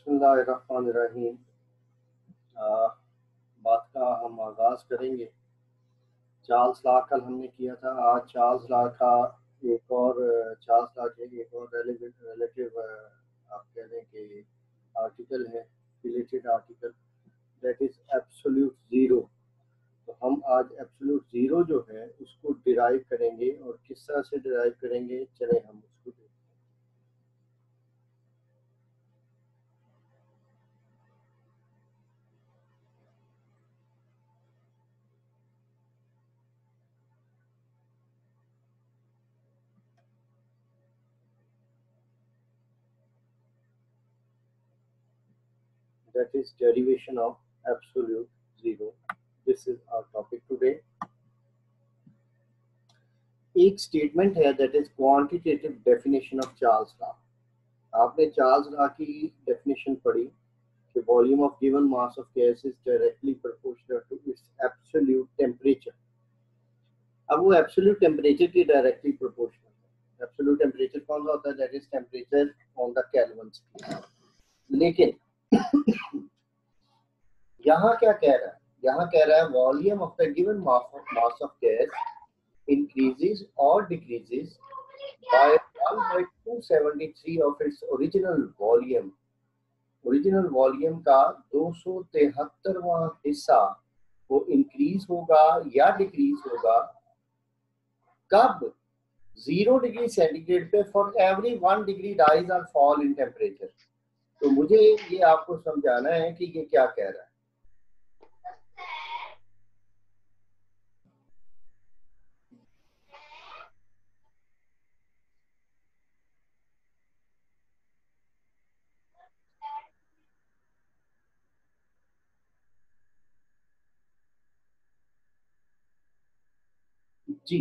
बिस्मिल्लाहिर्रहमानिर्रहीम। बात का हम आगाज़ करेंगे। चार्ल्स लॉ कल हमने किया था। आज चार्ल्स लॉ का एक और रिलेटिव आप कह लें कि आर्टिकल है, related article, that is absolute zero. तो हम आज एब्सोल्यूट ज़ीरो जो है उसको डिराइव करेंगे, और किस तरह से डिराइव करेंगे चले हम उसको देखते हैं। That is derivation of absolute zero. This is our topic today. एक स्टेटमेंट है that is quantitative definition of Charles law. आपने चार्ल्स लॉ की डेफिनेशन पढ़ी कि volume of given mass of gas is directly proportional to its absolute temperature. अब वो absolute temperature की directly proportional है। एब्सोल्यूट टेम्परेचर कौन सा होता है? That is temperature on the Kelvin scale. लेकिन यहाँ क्या कह रहा है? यहाँ कह रहा है volume of the given mass of gas increases or decreases by 1/273 of its original volume। Original volume का 273वां हिस्सा वो इंक्रीज होगा या डिक्रीज होगा कब? 0 डिग्री सेंटीग्रेड पे फॉर एवरी 1 डिग्री राइज और फॉल इन टेम्परेचर। तो मुझे ये आपको समझाना है कि ये क्या कह रहा है। जी,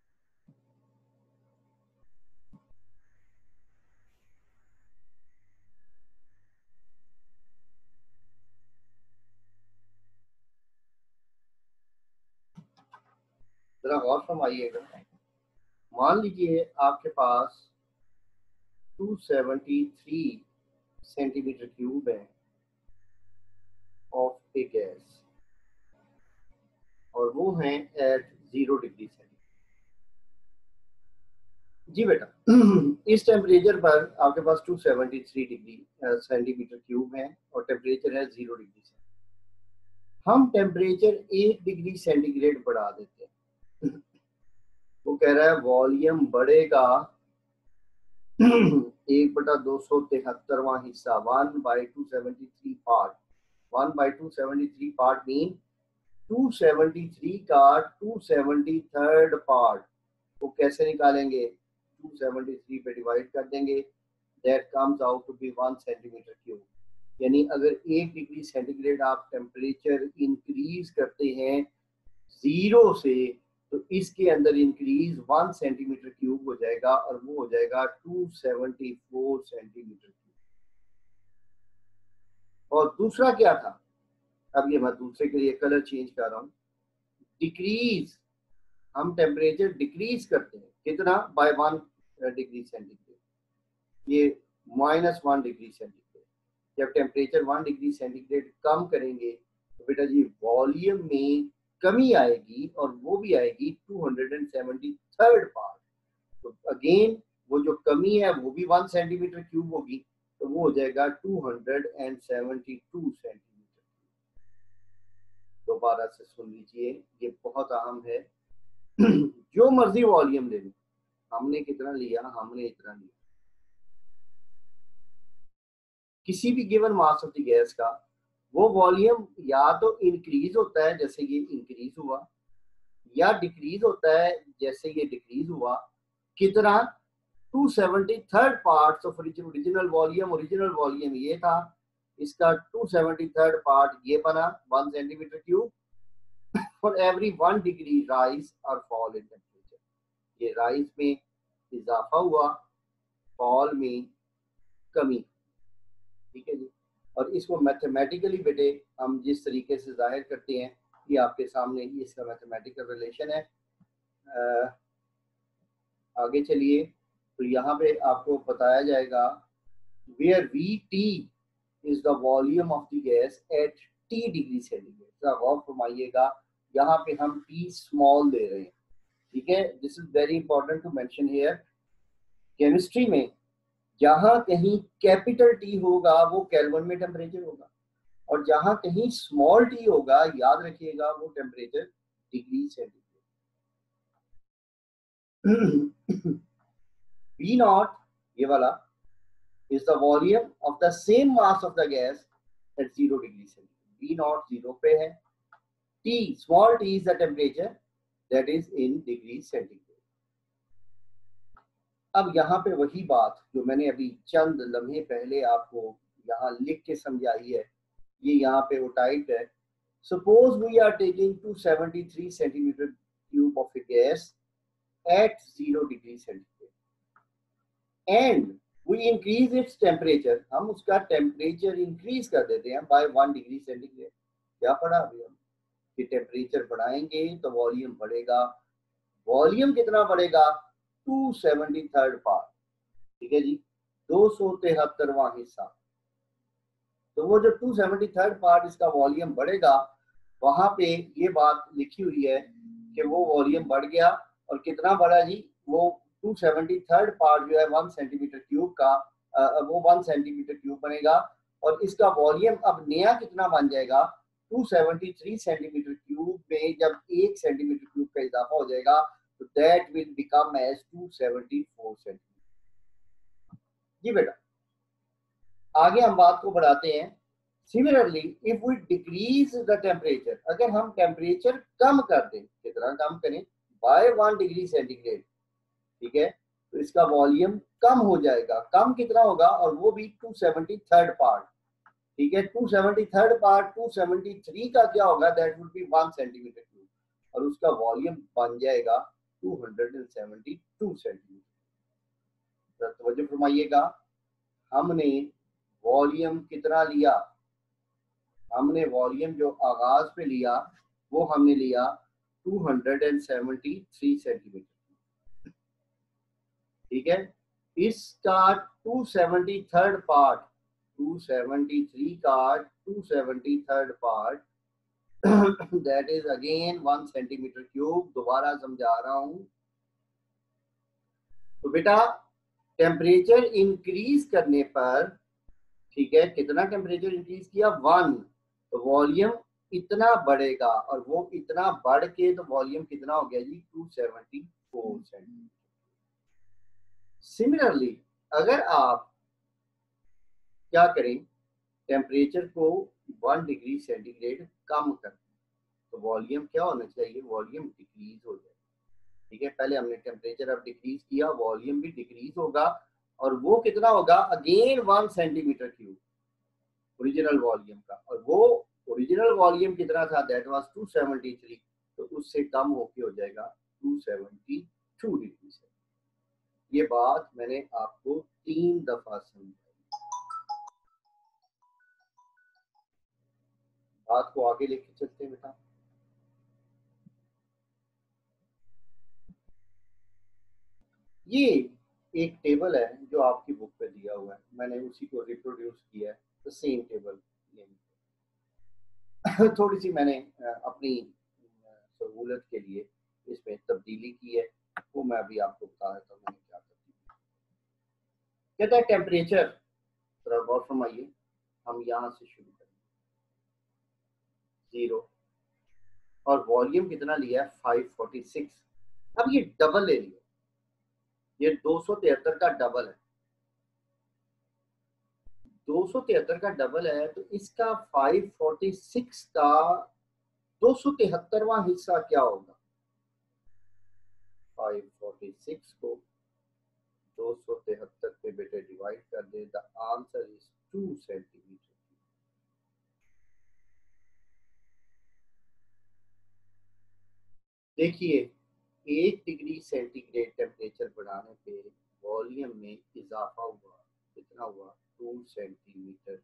जरा गौर फरमाइएगा। मान लीजिए आपके पास 273 सेंटीमीटर क्यूब है ऑफ ए गैस, और वो हैं एट 0 डिग्री सेंटीग्रेड। जी बेटा, इस टेम्परेचर पर आपके पास 273 डिग्री सेंटीमीटर क्यूब है और टेम्परेचर है 0 डिग्री सेंटीग्रेड। हम टेम्परेचर 1 डिग्री सेंटीग्रेड बढ़ा देते हैं। वो कह रहा है वॉल्यूम बढ़ेगा 1/273वां हिस्सा, 1/273 पार्ट। 1/273 पार्ट मीन 273 का 273rd पार्ट। वो कैसे निकालेंगे? 273 पे डिवाइड कर देंगे, that comes out to be 1 centimetre cube. यानी अगर 1 डिग्री सेंटीग्रेड आप टेम्परेचर इंक्रीज करते हैं 0 से, तो इसके अंदर इंक्रीज 1 सेंटीमीटर क्यूब हो जाएगा, और वो हो जाएगा 274 सेंटीमीटर क्यूब। और दूसरा क्या था? अब ये मैं दूसरे के लिए कलर चेंज कर रहा हूँ। डिक्रीज, हम टेम्परेचर डिक्रीज करते हैं कितना? बाय 1 डिग्री सेंटीग्रेड, ये -1 डिग्री सेंटीग्रेड। जब टेम्परेचर 1 डिग्री सेंटीग्रेड कम करेंगे तो बेटा जी वॉल्यूम में कमी आएगी, और वो भी आएगी 273rd पार्ट। तो अगेन वो जो कमी है वो भी 1 सेंटीमीटर क्यूब होगी, तो वो हो जाएगा 272 सेंटीमीटर। दोबारा से सुन लीजिए, ये बहुत अहम है। जो मर्जी वॉल्यूम ले लो, हमने कितना लिया? हमने इतना लिया। किसी भी given mass of the gas का वो वॉल्यूम या तो इंक्रीज होता है जैसे ये इंक्रीज हुआ, या डिक्रीज होता है जैसे ये डिक्रीज हुआ। कितना? 273rd parts of original volume. Original volume ये था, इसका 273rd पार्ट ये बना 1 centimetre cube for every 1 degree rise और फॉल इन टेम्परेचर। ये राइज में इजाफा हुआ, फॉल में कमी। ठीक है जी। और इसको मैथमेटिकली बेटे हम जिस तरीके से जाहिर करते हैं, ये आपके सामने ही इसका मैथमेटिकल रिलेशन है। आगे चलिए, तो यहाँ पे आपको बताया जाएगा where V T is the volume of the gas at T degree centigrade. जरा गौर फरमाइएगा, यहाँ पे हम T स्मॉल दे रहे हैं, ठीक है। This is very important to mention here. Chemistry में जहां कहीं कैपिटल टी होगा वो केल्विन में टेम्परेचर होगा, और जहां कहीं स्मॉल टी होगा याद रखिएगा वो temperature degree centigrade. Be not, ये वाला, is the volume of the same mass of the gas at 0 degree centigrade. B naught 0 पे है। T, small t is the temperature that is in degree centigrade. अब यहाँ पे वही बात जो मैंने अभी चंद लम्हे पहले आपको यहाँ लिख के समझाई है, ये यहाँ पे वो टाइप है। Suppose we are taking 273 centimeter cube of a gas at 0 degree centigrade and we increase its temperature, हम उसका टेम्परेचर इंक्रीज कर देते हैं बाय 1 डिग्री सेंटीग्रेड। क्या पढ़ा अभी हम कि टेम्परेचर बढ़ाएंगे तो वॉल्यूम बढ़ेगा। वॉल्यूम कितना बढ़ेगा? 273 पार्ट, ठीक है जी, 273वां हिस्सा। तो वो जो 273 पार्ट इसका वॉल्यूम बढ़ेगा, वहां पे ये बात लिखी हुई है कि वो वॉल्यूम बढ़ गया, और कितना बढ़ा जी? वो 273 पार्ट जो है 1 सेंटीमीटर क्यूब का, वो 1 सेंटीमीटर क्यूब बनेगा, और इसका वॉल्यूम अब नया कितना बन जाएगा? 273 सेंटीमीटर क्यूब में जब 1 सेंटीमीटर क्यूब का इजाफा हो जाएगा तो that will become as 274 centimetre. जी बेटा, आगे हम बात को बढ़ाते हैं। Similarly if we decrease the temperature, अगर हम टेम्परेचर कम कर दें, कितना कम करें? बाय 1 डिग्री सेंटीग्रेड, ठीक है, तो इसका वॉल्यूम कम हो जाएगा। कम कितना होगा? और वो भी 273 पार्ट, ठीक है। 273 पार्ट 273 का क्या होगा? That would be 1 centimetre cube, और उसका वॉल्यूम बन जाएगा 272 सेंटीमीटर। तवज्जो फरमाइएगा, हमने वॉल्यूम कितना लिया? हमने वॉल्यूम जो आगाज पे लिया वो हमने लिया 273 सेंटीमीटर, ठीक है। इसका 273 पार्ट, 273 का 273 part that is again 1 centimetre cube. दोबारा समझा रहा हूं। तो बेटा टेम्परेचर इंक्रीज करने पर, ठीक है, कितना टेम्परेचर इंक्रीज किया? 1, तो वॉल्यूम इतना बढ़ेगा, और वो इतना बढ़ के तो वॉल्यूम कितना हो गया जी? 274 सेंटीमीटर। सिमिलरली अगर आप क्या करें, टेम्परेचर को 1 डिग्री सेंटीग्रेड कम कर, तो वॉल्यूम क्या होना चाहिए? वॉल्यूम डिक्रीज हो जाए, ठीक है। पहले हमने टेम्परेचर अब डिक्रीज किया, वॉल्यूम भी डिक्रीज होगा, और वो कितना होगा? Again 1 centimetre cube original volume का, और वो ओरिजिनल वॉल्यूम कितना था? दैट वाज 273, तो उससे कम होके हो जाएगा 272 डिग्री से। ये बात मैंने आपको 3 दफा समझाई। बात को आगे लेके चलते हैं बेटा। ये एक टेबल है जो आपकी बुक पे दिया हुआ है, मैंने उसी को रिप्रोड्यूस किया है, द सेम टेबल। थोड़ी सी मैंने अपनी सहूलत के लिए इसमें तब्दीली की है, वो मैं अभी आपको बता देता हूँ मैंने क्या तब्दीली। कहता है टेम्परेचर, थोड़ा गौर फरमाइए, हम यहाँ से शुरू करें 0, और वॉल्यूम कितना लिया है? 546। अब ये डबल ले लिया, ये 273 का डबल है, 273 का डबल है, तो इसका 546 का 273वां हिस्सा क्या होगा? 546 को 273 पे बेटे डिवाइड कर दे, द आंसर इज 2 सेंटीमीटर। देखिए 1 डिग्री सेंटीग्रेड टेम्परेचर बढ़ाने पे वॉल्यूम में इजाफा हुआ, कितना हुआ? 2 सेंटीमीटर।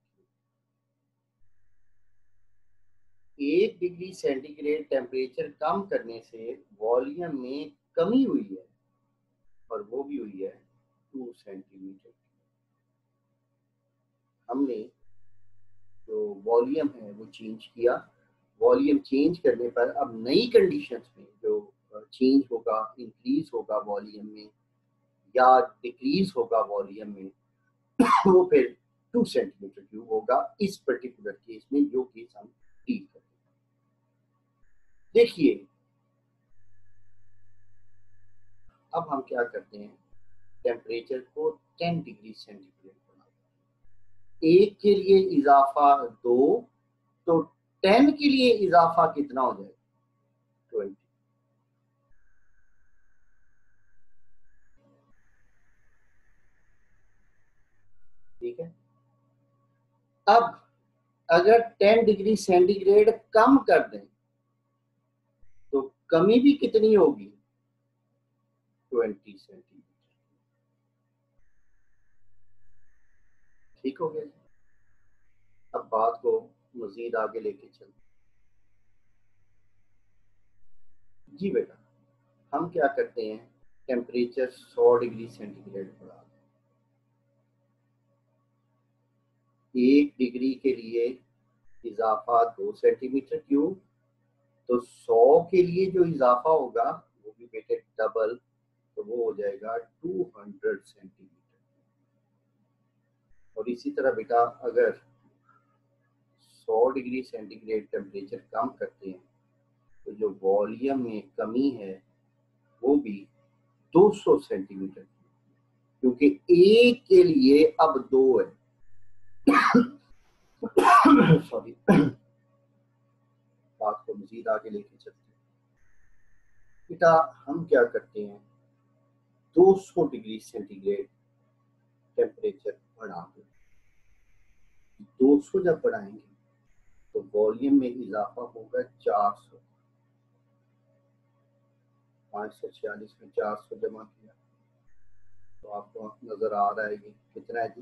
1 डिग्री सेंटीग्रेड टेम्परेचर कम करने से वॉल्यूम में कमी हुई है, और वो भी हुई है 2 सेंटीमीटर। हमने वॉल्यूम है वो चेंज किया। वॉल्यूम चेंज करने पर अब नई कंडीशंस में जो चेंज होगा, इंक्रीज होगा वॉल्यूम में या डिक्रीज होगा वॉल्यूम में, वो फिर 2 सेंटीमीटर क्यूब होगा इस पर्टिकुलर केस में जो केस हम डील करते हैं। देखिए अब हम क्या करते हैं, टेम्परेचर को 10 डिग्री सेंटीग्रेड बनाते हैं। एक के लिए इजाफा 2, तो 10 के लिए इजाफा कितना हो जाएगा, 20। ठीक है। अब अगर 10 डिग्री सेंटीग्रेड कम कर दें तो कमी भी कितनी होगी, 20 सेंटीमीटर। ठीक हो गया। अब बात को मजीद आगे लेके चलते। जी बेटा, हम क्या करते हैं, टेम्परेचर 100 डिग्री सेंटीग्रेड बढ़ा, 1 डिग्री के लिए इजाफा 2 सेंटीमीटर क्यूब, तो 100 के लिए जो इजाफा होगा वो भी बेटे डबल, तो वो हो जाएगा 200 सेंटीमीटर। और इसी तरह बेटा अगर 100 डिग्री सेंटीग्रेड टेम्परेचर कम करते हैं तो जो वॉल्यूम में कमी है वो भी 200 सेंटीमीटर, क्योंकि एक के लिए अब 2 है। सॉरी, बात को मजीद आगे लेके चलते हैं। बेटा हम क्या करते हैं, 200 डिग्री सेंटीग्रेड टेम्परेचर बढ़ा दो। 200 जब बढ़ाएंगे तो वॉल्यूम में इजाफा होगा 400। 546 में 400 जमा किया तो आपको नजर आ रहा है कि कितना है जी,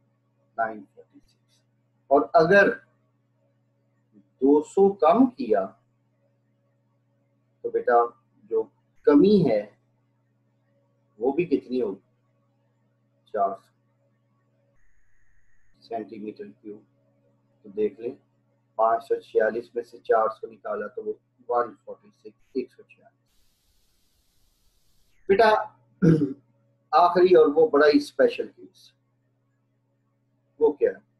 946। और अगर 200 कम किया तो बेटा जो कमी है वो भी कितनी होगी, 400 सेंटीमीटर क्यूब। तो देख लें, 546 में से 400 निकाला तो वो 146, 146। बेटा आखिरी और वो बड़ा ही स्पेशल केस, वो क्या है,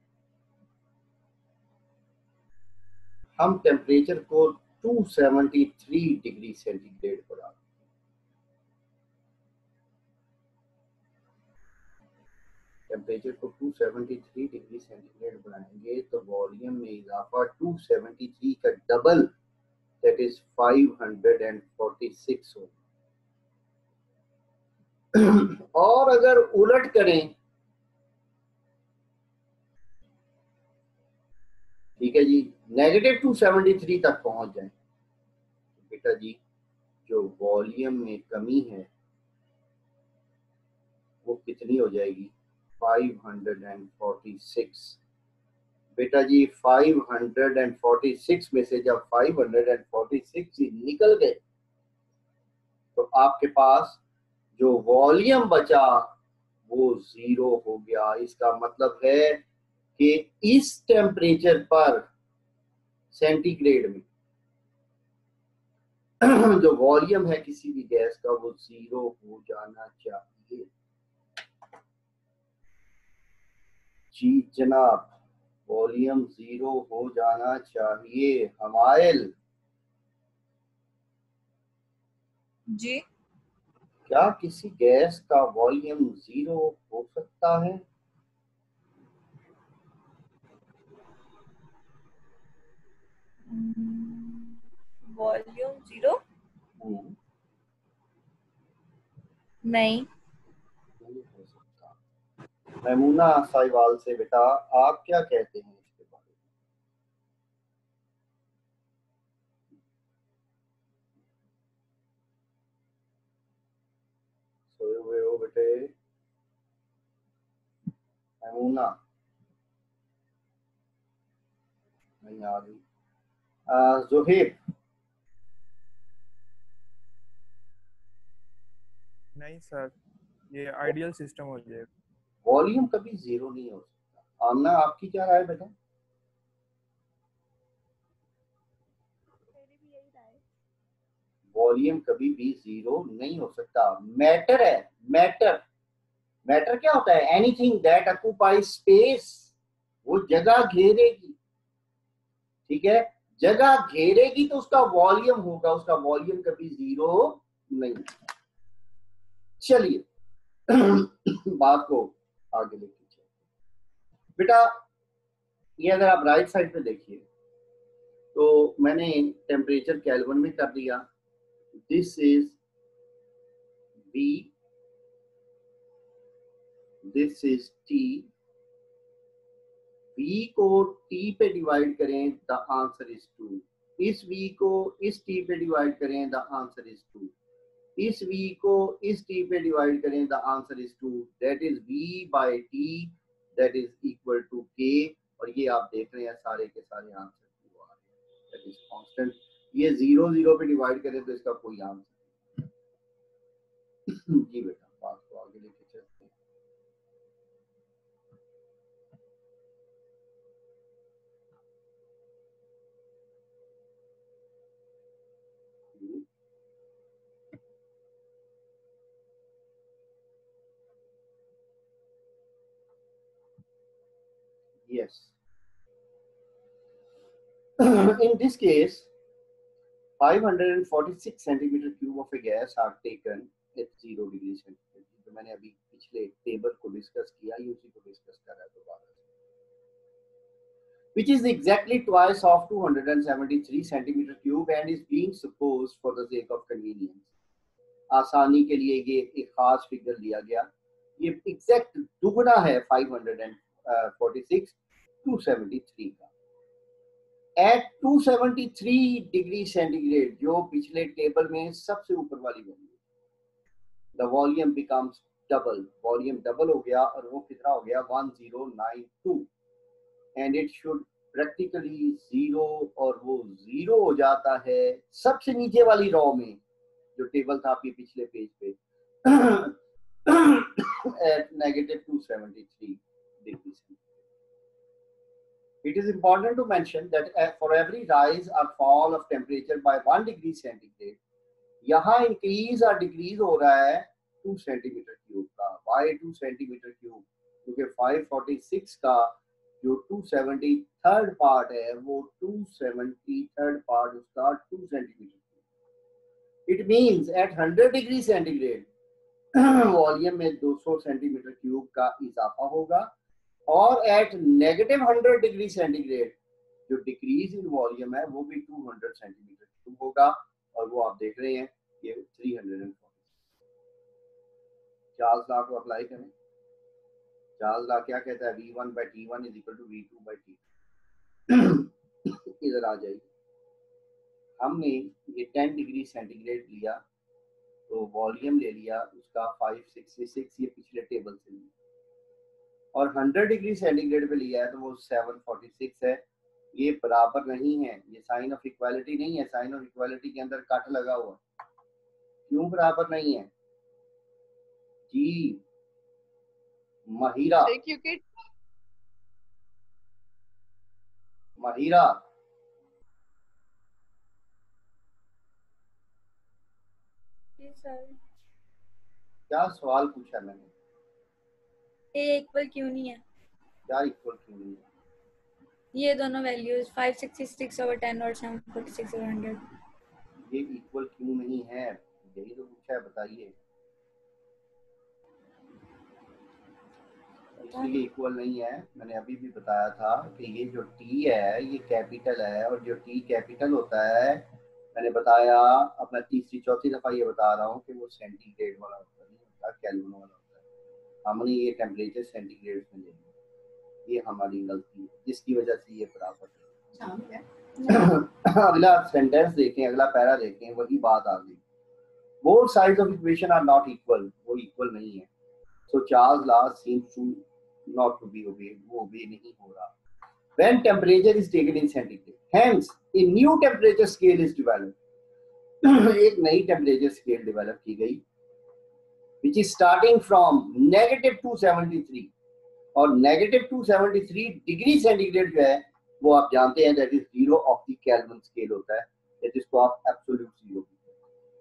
हम टेम्परेचर को 273 डिग्री सेंटीग्रेड बढ़ा, टेम्परेचर को 273 डिग्री सेंटीग्रेड बढ़ाएंगे तो वॉल्यूम में इजाफा 273 का डबल, दैट इज 546 हो। और अगर उलट करें, ठीक है जी, नेगेटिव 273 तक पहुंच जाए तो बेटा जी जो वॉल्यूम में कमी है वो कितनी हो जाएगी, 546। बेटा जी 546 में से जब 546 ही निकल गए तो आपके पास जो वॉल्यूम बचा वो 0 हो गया। इसका मतलब है कि इस टेम्परेचर पर सेंटीग्रेड में जो वॉल्यूम है किसी भी गैस का वो 0 हो जाना चाहिए। जी जनाब, वॉल्यूम 0 हो जाना चाहिए। हमायल जी, क्या किसी गैस का वॉल्यूम 0 हो सकता है? वॉल्यूम 0 नहीं नहीं। हो सकता। मैमूना साहिवाल से बेटा आप क्या कहते हैं इसके बारे में? सोए हुए हो बेटे मैमूना? नहीं आ रही। जोहेब, नहीं सर, ये आइडियल सिस्टम हो जाएगा। वॉल्यूम कभी 0 नहीं हो सकता। आमना आपकी क्या राय बेटा? वॉल्यूम कभी भी जीरो नहीं हो सकता। मैटर है, मैटर, मैटर क्या होता है? एनीथिंग दैट ऑक्यूपाई स्पेस, वो जगह घेरेगी, ठीक है, जगह घेरेगी तो उसका वॉल्यूम होगा, उसका वॉल्यूम कभी जीरो नहीं। चलिए बात को आगे लेके चलते। बेटा ये अगर आप राइट साइड पे देखिए तो मैंने टेम्परेचर केल्विन में कर दिया, this is V, this is T, V को T पे डिवाइड करें, द आंसर इज 2। इस V को इस T पे डिवाइड करें, द आंसर इज 2। इस V को इस T पे डिवाइड करें, the answer is 2। That is V by T, that is equal to K। और ये आप देख रहे हैं सारे के सारे आंसर दैट इज कांस्टेंट। ये 0 0 पे डिवाइड करें तो इसका कोई आंसर नहीं। जी बेटा बात को आगे लेके चलते हैं। Yes. In this case, 546 centimeter cube of a gas are taken at 0 degree centigrade. तो मैंने अभी पिछले टेबल को डिस्कस किया, ये उसी को डिस्कस कर रहा है दोबारा, which is exactly twice of 273 centimeter cube and is being supposed for the sake of convenience. आसानी के लिए ये एक खास फिगर लिया गया, ये एग्जैक्ट दुगना है 546 273 का। एट 273 डिग्री सेंटीग्रेड, जो पिछले टेबल में सबसे ऊपर वाली value, the volume becomes double, volume double हो गया और वो कितना हो गया 1092, and it should practically zero, और वो जीरो हो जाता है सबसे नीचे वाली रॉ में जो टेबल था आपके पिछले पेज पे, at negative 273 degrees centigrade. It is important to mention that for every rise or fall of temperature by 1 degree centigrade, यहाँ increase or decrease हो रहा है 2 centimeter cube का। Why 2 centimeter cube? क्योंकि 546 का जो 273rd पार्ट है वो 273rd पार्ट उसका 2 centimeter cube। It means at 100 degree centigrade volume में 200 सेंटीमीटर क्यूब का इजाफा होगा, और एट नेगेटिव 100 डिग्री सेंटीग्रेड जो डिक्रीज इन वॉल्यूम है वो भी 200 सेंटीमीटर क्यूब होगा, और वो आप देख रहे हैं ये 340। चार्ल्स लॉ को अप्लाई करें। चार्ल्स लॉ क्या कहता है? V1 by T1 is equal to V2 by T2। इधर आ जाइए, हमने ये 10 डिग्री सेंटीग्रेड लिया तो वॉल्यूम ले लिया उसका 566, ये पिछले टेबल से लिया, और 100 डिग्री सेंटीग्रेड पे लिया है तो वो 746 है। ये बराबर नहीं है, ये साइन ऑफ इक्वालिटी नहीं है, साइन ऑफ इक्वालिटी के अंदर कट लगा हुआ। क्यों बराबर नहीं है जी महिरा? क्योंकि महिरा सर क्या सवाल पूछा मैंने? ए इक्वल क्यों नहीं है? क्या इक्वल क्यों नहीं है? ये दोनों वैल्यूज 566/10 और 746/100, ये इक्वल क्यों नहीं है? यही तो पूछा है, बताइए। इसलिए इक्वल नहीं है, मैंने अभी भी बताया था कि ये जो T है ये कैपिटल है, और जो T कैपिटल होता है, मैंने बताया, अब मैं तीसरी चौथी दफा ये बता रहा हूँ कि वो सेंटीग्रेड वाला होता नहीं होता, केल्विन वाला होता है। हमने ये टेम्परेचर सेंटीग्रेड में ले लिया, ये हमारी गलती है जिसकी वजह से ये बराबर है। अगला सेंटेंस देखें, अगला पैरा देखें, वही बात आ गई। Both sides of equation are not equal, वो इक्वल नहीं है। So Charles law seems to not to be obeyed, वो obey नहीं हो रहा। When temperature is taken in centigrade, hence a new temperature scale is developed। एक नई temperature scale develop की गई, which is starting from negative 273, और negative 273 degree centigrade जो है वो आप जानते हैं that is 0 of the Kelvin scale होता है, जिसको आप absolute 0 कहते हैं।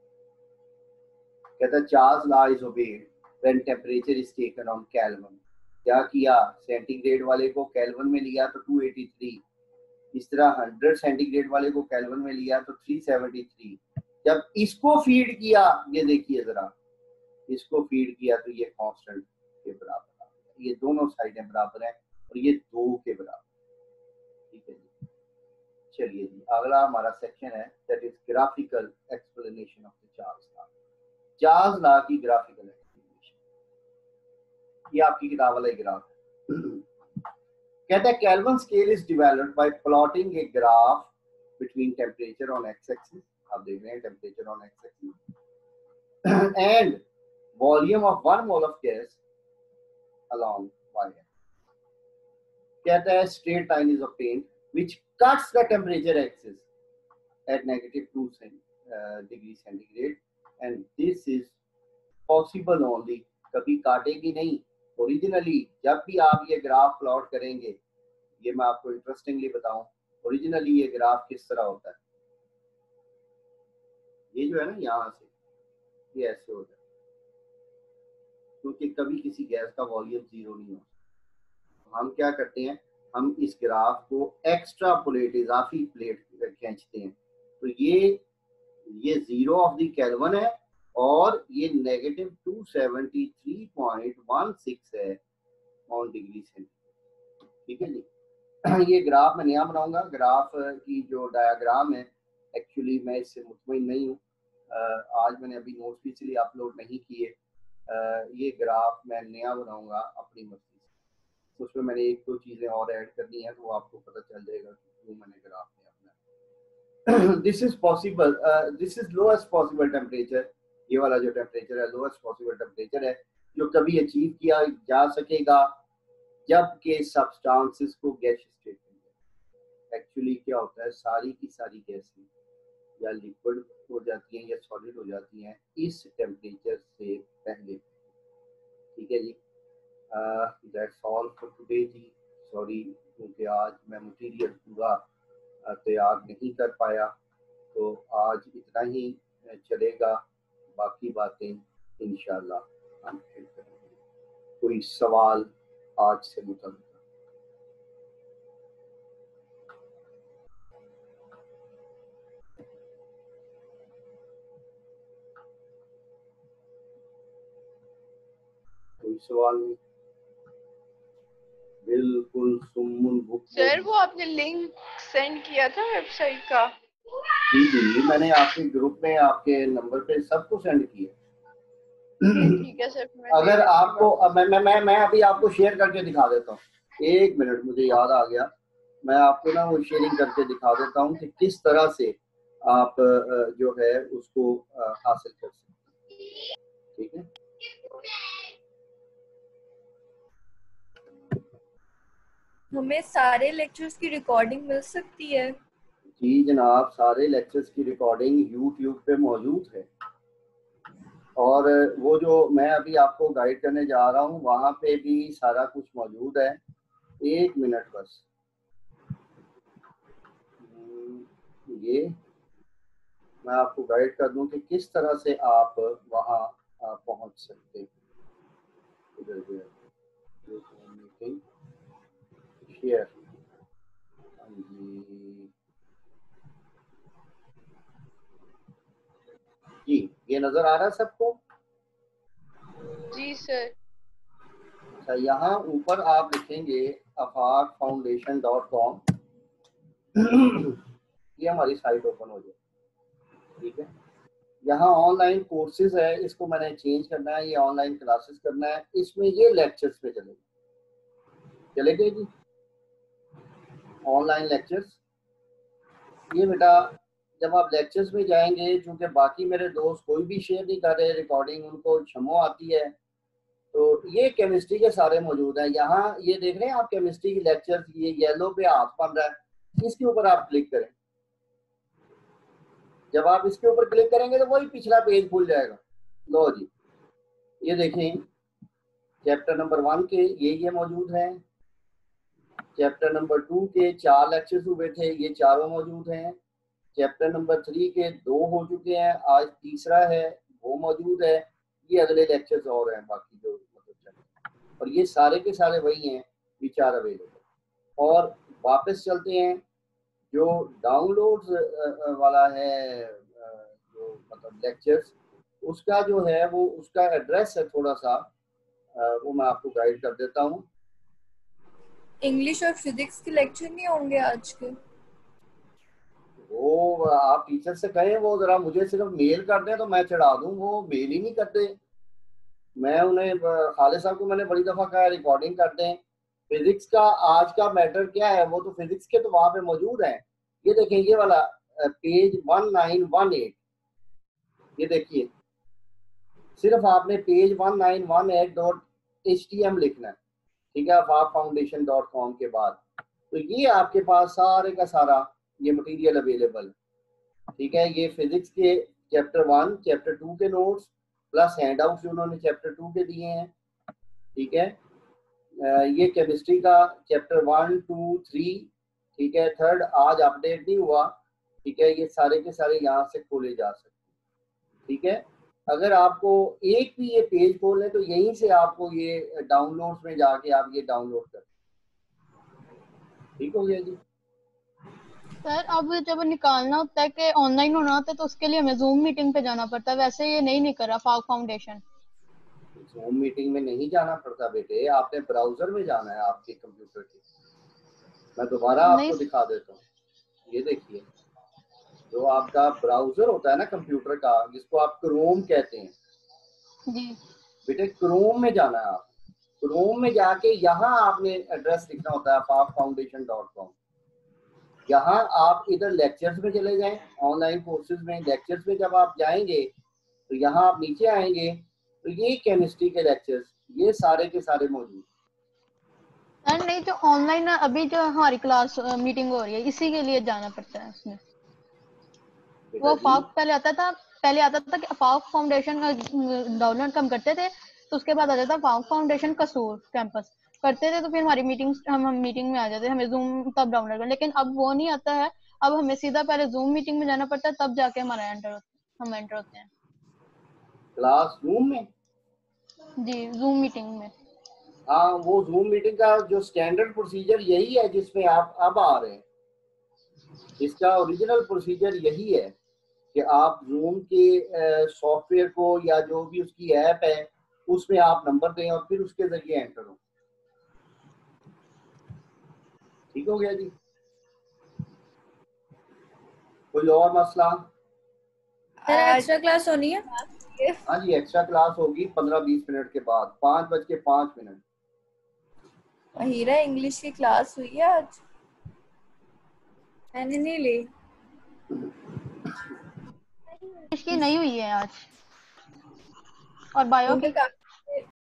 कहता है Charles law is obeyed when temperature is taken on Kelvin. क्या किया, सेंटीग्रेड वाले को केल्विन में लिया तो 283, इस तरह 100 सेंटीग्रेड वाले को केल्विन में लिया तो 373। जब इसको फीड किया, ये देखिए जरा, इसको फीड किया तो ये कांस्टेंट के बराबर आ गया। ये दोनों साइडें बराबर हैं और ये 2 के बराबर। ठीक है जी, चलिए जी, अगला हमारा सेक्शन है that is graphical explanation of the Charles law. Charles law की ग्राफिकल एक्सप्लेनेशन, ये आपकी किताब वाला ग्राफ कहता है Kelvin scale is developed by plotting a graph between temperature on X axis, आप देख रहे हैं temperature on X axis, and volume of 1 mole of gas along y axis. कहता है straight line is obtained which cuts the temperature axis at -2 degree centigrade and this is possible only, कभी काटेगी नहीं originally. जब भी आप ये graph plot करेंगे, ये मैं आपको इंटरेस्टिंगली बताऊं, ओरिजिनली ये ग्राफ किस तरह होता है, ये जो है ना यहाँ से ये ऐसे होता है, क्योंकि कभी किसी गैस का वॉल्यूम 0 नहीं होता। तो हम क्या करते हैं, हम इस ग्राफ को एक्स्ट्रापोलेट, इजाफी प्लेट खींचते हैं, तो ये 0 ऑफ द केल्विन है और ये -273.16 है ऑन डिग्री सेंटीग्रेड। ठीक है जी, ये ग्राफ मैं नया बनाऊंगा। ग्राफ की जो डायग्राम है, एक्चुअली मैं इससे मुतमईन नहीं हूँ, आज मैंने अभी नोट्स भी इसलिए अपलोड नहीं किए। ये ग्राफ मैं नया बनाऊंगा अपनी मर्जी से, तो उसमें मैंने 1-2 चीज़ें और ऐड करनी है, तो वो आपको पता चल जाएगा कि क्यों मैंने ग्राफ में अपना this is possible, this is lowest possible temperature, ये वाला जो टेम्परेचर है लोएस्ट पॉसिबल टेम्परेचर है जो कभी अचीव किया जा सकेगा जबकि सब्सटेंसेस को गैस स्टेट में। एक्चुअली क्या होता है, सारी की सारी गैसें या लिक्विड हो जाती हैं या सॉलिड हो जाती हैं इस टेम्परेचर से पहले। ठीक है जी, दैट्स ऑल फॉर टुडे जी। सॉरी क्योंकि आज मैं मटेरियल पूरा तैयार नहीं कर पाया, तो आज इतना ही चलेगा, बाकी बातें इंशाल्लाह हम फिर करेंगे। कोई सवाल आज से मुताबिक? कोई सवाल नहीं? बिल्कुल सुम्मुन बुक। सर वो आपने लिंक सेंड किया था वेबसाइट का? जी, मैंने आपके ग्रुप में आपके नंबर पे सबको सेंड किया। ठीक है सर, अगर आपको मैं अभी आपको शेयर करके दिखा देता हूँ, 1 मिनट, मुझे याद आ गया, मैं आपको ना वो शेयरिंग करके दिखा देता हूँ कि किस तरह से आप जो है उसको हासिल कर सकते हैं। ठीक है, हमें सारे लेक्चर्स की रिकॉर्डिंग मिल सकती है? जी जनाब, सारे लेक्चर्स की रिकॉर्डिंग यूट्यूब पे मौजूद है और वो जो मैं अभी आपको गाइड करने जा रहा हूँ वहाँ पे भी सारा कुछ मौजूद है। 1 मिनट बस, ये मैं आपको गाइड कर दूं कि किस तरह से आप वहाँ पहुँच सकते हैं। मीटिंग शेयर, जी ये नजर आ रहा है सबको? जी सर। अच्छा, यहाँ ऊपर आप लिखेंगे afaaqfoundation.com, ये हमारी साइट ओपन हो जाए। ठीक है, यहाँ ऑनलाइन कोर्सेज है, इसको मैंने चेंज करना है, ये ऑनलाइन क्लासेस करना है, इसमें ये लेक्चर्स पे चलेंगे जी, ऑनलाइन लेक्चर्स। ये बेटा जब आप लेक्चर्स में जाएंगे, चूंकि बाकी मेरे दोस्त कोई भी शेयर नहीं कर रहे रिकॉर्डिंग, उनको क्षमो आती है, तो ये केमिस्ट्री के सारे मौजूद हैं। यहाँ ये देख रहे हैं आप केमिस्ट्री की लेक्चर्स, ये येलो पे हाथ बन रहा है, इसके ऊपर आप क्लिक करें। जब आप इसके ऊपर क्लिक करेंगे तो वही पिछला पेज खुल जाएगा। लो जी, ये देखें चैप्टर नंबर 1 के ये मौजूद हैं, चैप्टर नंबर 2 के 4 लेक्चर्स हुए थे, ये चारों मौजूद हैं, चैप्टर नंबर 3 के 2 हो चुके हैं, आज तीसरा है, वो मौजूद है, ये अगले लेक्चर्स और हैं बाकी जो मतलब चल रहे हैं, और ये सारे के सारे वही हैं विच आर अवेलेबल। और वापस चलते हैं, जो डाउनलोड्स वाला है जो मतलब लेक्चर्स, उसका जो है वो उसका एड्रेस है थोड़ा सा, वो मैं आपको गाइड कर देता हूँ। इंग्लिश और फिजिक्स के लेक्चर नहीं होंगे आज के? वो आप टीचर से कहें वो जरा मुझे सिर्फ मेल कर दें तो मैं चढ़ा दूं, वो मेल ही नहीं करते। मैं उन्हें खालिद साहब को मैंने बड़ी दफा कहा रिकॉर्डिंग कर दें। फिजिक्स का आज का मैटर क्या है, वो तो फिजिक्स के तो वहां पे मौजूद है। ये देखें, ये वाला पेज 1918, ये देखिए, सिर्फ आपने पेज 1918.htm लिखना है, ठीक है, afaqfoundation.com के बाद। तो ये आपके पास सारे का सारा ये मटेरियल अवेलेबल है, ठीक है। ये फिजिक्स के चैप्टर 1 चैप्टर 2 के नोट्स प्लस हैंड आउट्स जो उन्होंने चैप्टर 2 के दिए हैं, ठीक है। ये केमिस्ट्री का चैप्टर 1 2 3, ठीक है। थर्ड आज अपडेट नहीं हुआ, ठीक है। ये सारे के सारे यहाँ से खोले जा सकते हैं, ठीक है। अगर आपको एक भी ये पेज खोलना है तो यहीं से आपको ये डाउनलोड्स में जाके आप ये डाउनलोड कर, ठीक हो गया जी। सर अब जब निकालना होता है कि ऑनलाइन होना होता है तो उसके लिए हमें जूम मीटिंग पे जाना पड़ता है, वैसे ये नहीं करा फाक फाउंडेशन। जूम मीटिंग में नहीं जाना पड़ता बेटे, आपने ब्राउजर में जाना है आपके कंप्यूटर के। मैं दोबारा आपको दिखा देता हूँ, ये देखिए, जो आपका ब्राउजर होता है ना कंप्यूटर का, जिसको आप क्रोम कहते हैं जी बेटे, क्रोम में जाना है आप। क्रोम में जाके यहाँ आपने एड्रेस लिखना होता है afaqfoundation.com। यहाँ आप इधर लेक्चर्स में चले जाएं, ऑनलाइन कोर्सेज में लेक्चर्स में जब आप जाएंगे तो यहाँ आप नीचे आएंगे तो ये केमिस्ट्री के लेक्चर्स ये सारे के सारे मौजूद। सर नहीं, जो ऑनलाइन अभी जो हमारी क्लास मीटिंग हो रही है इसी के लिए जाना पड़ता है उसमें। वो फाक पहले आता था कि फाक फाउंडेशन डाउनलोड कम करते थे तो उसके बाद आता था फाक फाउंडेशन कसूर कैंपस करते थे, तो फिर हमारी हम मीटिंग में आ जाते, हमें जूम तब डाउनलोड कर। लेकिन अब वो नहीं आता है, अब हमें सीधा पहले जूम मीटिंग में जाना पड़ता है तब जाके हमारा हम एंटर होते हैं क्लास रूम में। जी जूम मीटिंग में। हाँ, वो जूम मीटिंग का जो स्टैंडर्ड प्रोसीजर यही है जिसमें आप अब आ रहे हैं। इसका ओरिजिनल प्रोसीजर यही है कि आप जूम के सॉफ्टवेयर को या जो भी उसकी ऐप है उसमें आप नंबर दें और फिर उसके जरिए एंटर हो। ठीक हो गया जी। कोई और मसला? एक्स्ट्रा क्लास होनी है? हाँ जी, एक्स्ट्रा क्लास होगी 15-20 मिनट के बाद, 5:05। हीरा इंग्लिश की क्लास हुई है आज? मैंने नहीं ली। इसकी नहीं हुई है आज, और बायो की